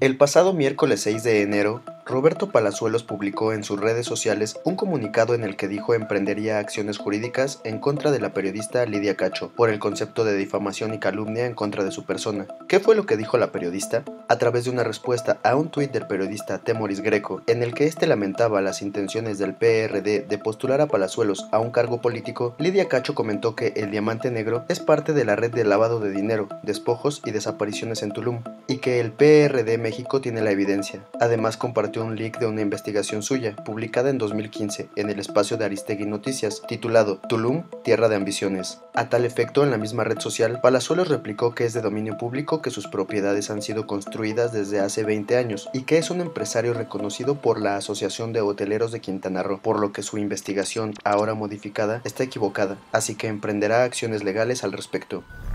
El pasado miércoles 6 de enero, Roberto Palazuelos publicó en sus redes sociales un comunicado en el que dijo emprendería acciones jurídicas en contra de la periodista Lidia Cacho por el concepto de difamación y calumnia en contra de su persona. ¿Qué fue lo que dijo la periodista? A través de una respuesta a un tuit del periodista Temoris Greco, en el que este lamentaba las intenciones del PRD de postular a Palazuelos a un cargo político, Lidia Cacho comentó que el Diamante Negro es parte de la red de lavado de dinero, despojos y desapariciones en Tulum, y que el PRD México tiene la evidencia. Además compartió un link de una investigación suya, publicada en 2015 en el espacio de Aristegui Noticias, titulado Tulum, Tierra de Ambiciones. A tal efecto, en la misma red social, Palazuelos replicó que es de dominio público, que sus propiedades han sido construidas desde hace 20 años y que es un empresario reconocido por la Asociación de Hoteleros de Quintana Roo, por lo que su investigación, ahora modificada, está equivocada, así que emprenderá acciones legales al respecto.